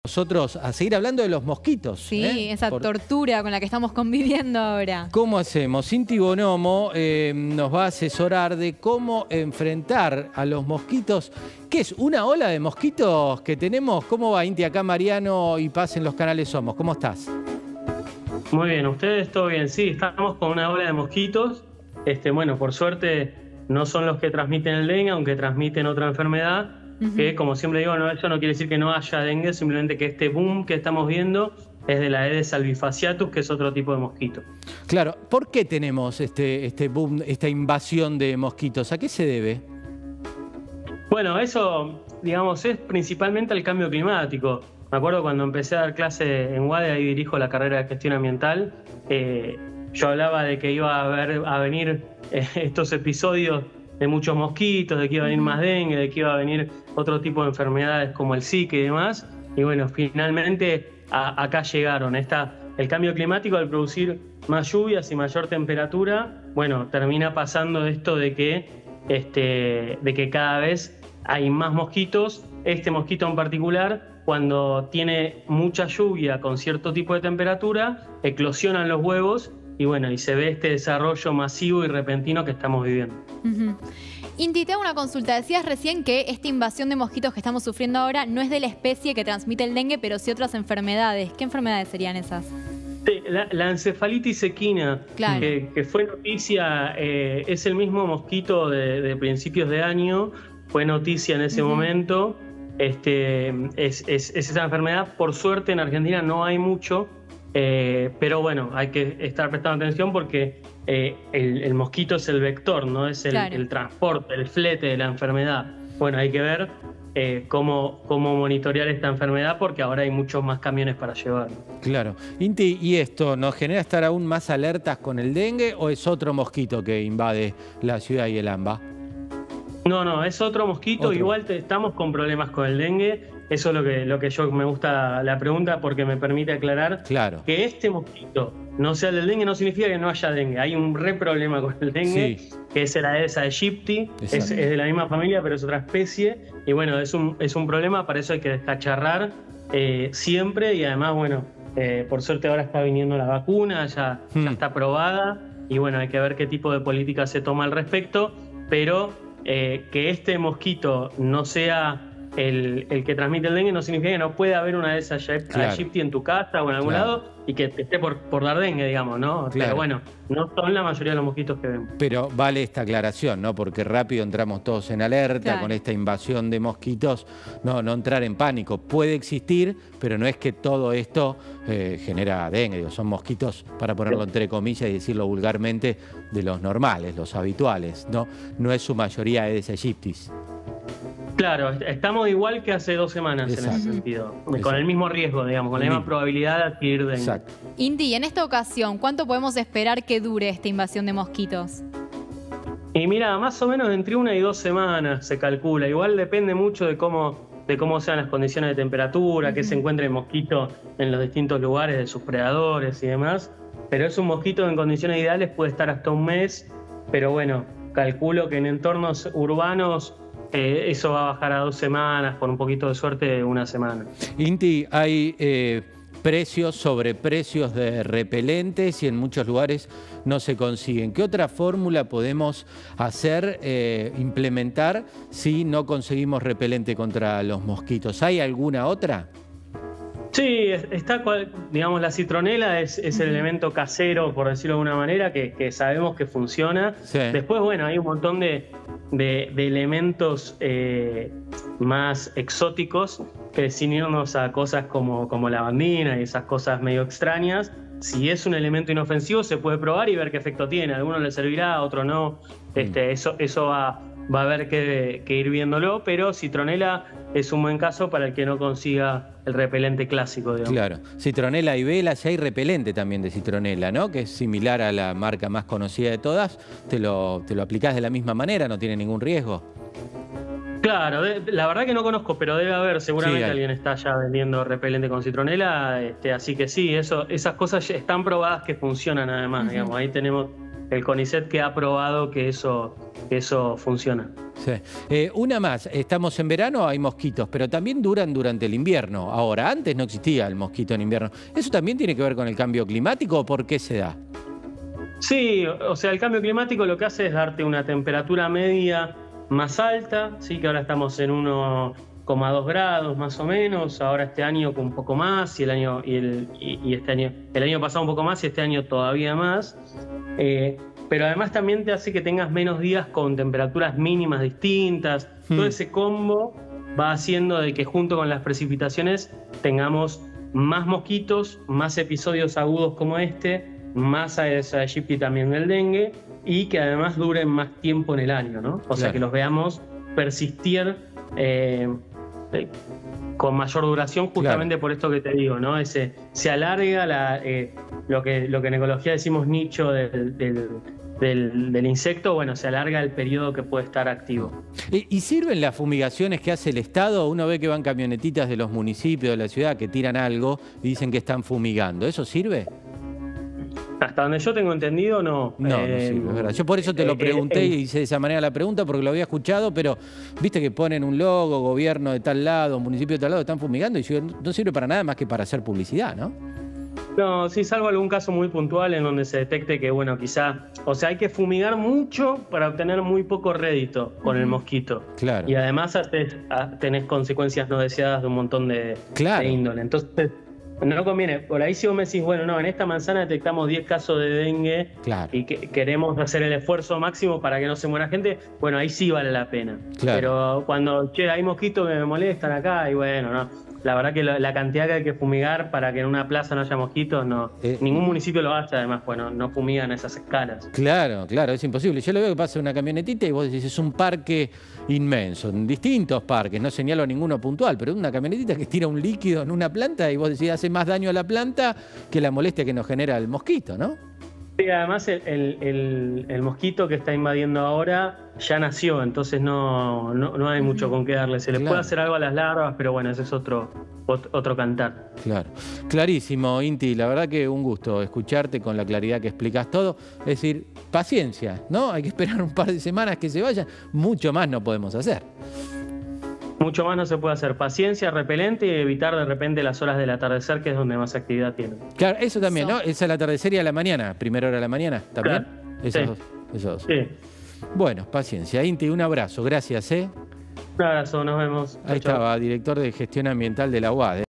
nosotros a seguir hablando de los mosquitos. Sí, esa tortura con la que estamos conviviendo ahora. ¿Cómo hacemos? Inti Bonomo nos va a asesorar de cómo enfrentar a los mosquitos. ¿Qué es? ¿Una ola de mosquitos que tenemos? ¿Cómo va, Inti? Acá Mariano y Paz en los canales Somos. ¿Cómo estás? Muy bien, ¿ustedes? ¿Todo bien? Sí, estamos con una ola de mosquitos. Bueno, por suerte no son los que transmiten el dengue, aunque transmiten otra enfermedad. Que, como siempre digo, no, eso no quiere decir que no haya dengue, simplemente que este boom que estamos viendo es de la Aedes albifasciatus, que es otro tipo de mosquito. Claro, ¿por qué tenemos este boom, esta invasión de mosquitos? ¿A qué se debe? Bueno, eso, digamos, es principalmente al cambio climático. Me acuerdo cuando empecé a dar clase en UADE, ahí dirijo la carrera de gestión ambiental, yo hablaba de que iba a venir estos episodios de muchos mosquitos, de que iba a venir más dengue, de que iba a venir otro tipo de enfermedades como el Zika y demás. Y bueno, finalmente acá llegaron. El cambio climático, al producir más lluvias y mayor temperatura, bueno, termina pasando esto de que cada vez hay más mosquitos. Este mosquito en particular, cuando tiene mucha lluvia con cierto tipo de temperatura, eclosionan los huevos y bueno, y se ve este desarrollo masivo y repentino que estamos viviendo. Inti, te hago una consulta. Decías recién que esta invasión de mosquitos que estamos sufriendo ahora no es de la especie que transmite el dengue, pero sí otras enfermedades. ¿Qué enfermedades serían esas? Sí, la encefalitis equina, claro, que fue noticia, es el mismo mosquito de principios de año, fue noticia en ese momento. Es esa enfermedad. Por suerte en Argentina no hay mucho. Pero bueno, hay que estar prestando atención porque el mosquito es el vector, no es el transporte, el flete de la enfermedad. Bueno, hay que ver cómo monitorear esta enfermedad porque ahora hay muchos más camiones para llevar. Claro. Inti, ¿y esto nos genera estar aún más alertas con el dengue o es otro mosquito que invade la ciudad y el AMBA? No, es otro mosquito. Igual estamos con problemas con el dengue. Eso es lo que yo me gusta la pregunta porque me permite aclarar que este mosquito no sea del dengue no significa que no haya dengue. Hay un re problema con el dengue, que es el Aedes aegypti, es de la misma familia pero es otra especie. Y bueno, es un problema, para eso hay que descacharrar siempre. Y además, bueno, por suerte ahora está viniendo la vacuna, ya está aprobada. Y bueno, hay que ver qué tipo de política se toma al respecto. Pero que este mosquito no sea el que transmite el dengue no significa que no puede haber una Aedes aegypti en tu casa o en algún lado y que te esté por dar dengue, digamos, ¿no? Pero bueno, no son la mayoría de los mosquitos que vemos. Pero vale esta aclaración, ¿no? Porque rápido entramos todos en alerta con esta invasión de mosquitos. No entrar en pánico. Puede existir, pero no es que todo esto genera dengue. Digo, son mosquitos, para ponerlo entre comillas y decirlo vulgarmente, de los normales, los habituales, ¿no? No es su mayoría Aedes aegyptis. Claro, estamos igual que hace 2 semanas en ese sentido, con el mismo riesgo, digamos, con la misma probabilidad de adquirir dengue. Exacto. Inti, en esta ocasión, ¿cuánto podemos esperar que dure esta invasión de mosquitos? Y mira, más o menos entre 1 y 2 semanas se calcula. Igual depende mucho de cómo sean las condiciones de temperatura, que se encuentre el mosquito en los distintos lugares de sus predadores y demás. Pero es un mosquito en condiciones ideales, puede estar hasta 1 mes. Pero bueno, calculo que en entornos urbanos eso va a bajar a 2 semanas, con un poquito de suerte 1 semana. Inti, hay precios, sobreprecios de repelentes y en muchos lugares no se consiguen. ¿Qué otra fórmula podemos hacer, implementar si no conseguimos repelente contra los mosquitos? ¿Hay alguna otra? Sí, digamos, la citronela es el elemento casero, por decirlo de alguna manera, que sabemos que funciona. Después, bueno, hay un montón de elementos más exóticos, que sin irnos a cosas como lavandina y esas cosas medio extrañas, si es un elemento inofensivo se puede probar y ver qué efecto tiene. A alguno le servirá, a otro no. Eso va a haber que ir viéndolo, pero citronela es un buen caso para el que no consiga el repelente clásico, digamos. Claro, citronela y vela, si hay repelente también de citronela, ¿no? Que es similar a la marca más conocida de todas, te lo aplicás de la misma manera, no tiene ningún riesgo. Claro, la verdad que no conozco, pero debe haber, seguramente alguien está ya vendiendo repelente con citronela, así que sí, esas cosas ya están probadas que funcionan además, digamos, ahí tenemos el CONICET que ha probado que eso funciona. Sí. Una más, estamos en verano, hay mosquitos, pero también duran durante el invierno. Ahora, antes no existía el mosquito en invierno. ¿Eso también tiene que ver con el cambio climático o por qué se da? Sí, o sea, el cambio climático lo que hace es darte una temperatura media más alta, sí, que ahora estamos en 1,2 grados más o menos, ahora este año un poco más, y el año pasado un poco más y este año todavía más. Pero además también te hace que tengas menos días con temperaturas mínimas distintas. Todo ese combo va haciendo de que junto con las precipitaciones tengamos más mosquitos, más episodios agudos como este, más Aedes aegypti también del dengue, y que además duren más tiempo en el año, ¿no? O sea, que los veamos persistir con mayor duración justamente por esto que te digo, ¿no? Se alarga lo que en ecología decimos nicho del insecto, bueno, se alarga el periodo que puede estar activo. ¿Y sirven las fumigaciones que hace el Estado? Uno ve que van camionetitas de los municipios, de la ciudad, que tiran algo y dicen que están fumigando. ¿Eso sirve? Hasta donde yo tengo entendido, no. No sirve, es verdad. Yo por eso te lo pregunté y hice de esa manera la pregunta, porque lo había escuchado, pero viste que ponen un logo, gobierno de tal lado, municipio de tal lado, están fumigando y no sirve para nada más que para hacer publicidad, ¿no? No, sí, salvo algún caso muy puntual en donde se detecte que, bueno, quizá, o sea, hay que fumigar mucho para obtener muy poco rédito con el mosquito. Claro. Y además tenés consecuencias no deseadas de un montón de índole. Entonces, no conviene. Por ahí si vos me decís, bueno, no, en esta manzana detectamos 10 casos de dengue y queremos hacer el esfuerzo máximo para que no se muera gente, bueno, ahí sí vale la pena. Pero cuando, hay mosquitos que me molestan acá, y bueno, no. La verdad que la cantidad que hay que fumigar para que en una plaza no haya mosquitos, no. Ningún municipio lo hace, además, bueno, no fumigan a esas escalas. Claro, es imposible. Yo lo veo que pasa una camionetita y vos decís, es un parque inmenso, en distintos parques, no señalo ninguno puntual, pero una camionetita que tira un líquido en una planta y vos decís, hace más daño a la planta que la molestia que nos genera el mosquito, ¿no? Sí, además el mosquito que está invadiendo ahora ya nació, entonces no hay mucho con qué darle. Se le puede hacer algo a las larvas, pero bueno, ese es otro cantar. Claro, clarísimo, Inti. La verdad que un gusto escucharte con la claridad que explicas todo. Es decir, paciencia, ¿no? Hay que esperar un par de semanas que se vayan. Mucho más no podemos hacer. Mucho más no se puede hacer. Paciencia, repelente y evitar de repente las horas del atardecer, que es donde más actividad tienen. Claro, eso también, ¿no? Esa el atardecer y a la mañana, primera hora de la mañana, ¿también? Claro. Esos dos. Sí. Bueno, paciencia. Inti, un abrazo. Gracias, ¿eh? Un abrazo, nos vemos. Ahí estaba, director de gestión ambiental de la UAD.